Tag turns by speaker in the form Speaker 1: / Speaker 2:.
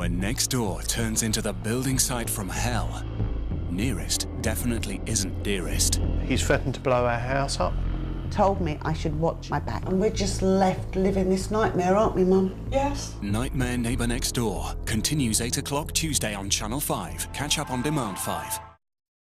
Speaker 1: When next door turns into the building site from hell, nearest definitely isn't dearest.
Speaker 2: He's threatened to blow our house up.
Speaker 3: Told me I should watch my back. And we're just left living this nightmare, aren't we, Mum?
Speaker 4: Yes.
Speaker 1: Nightmare Neighbour Next Door continues 8 o'clock Tuesday on Channel 5. Catch up on Demand 5.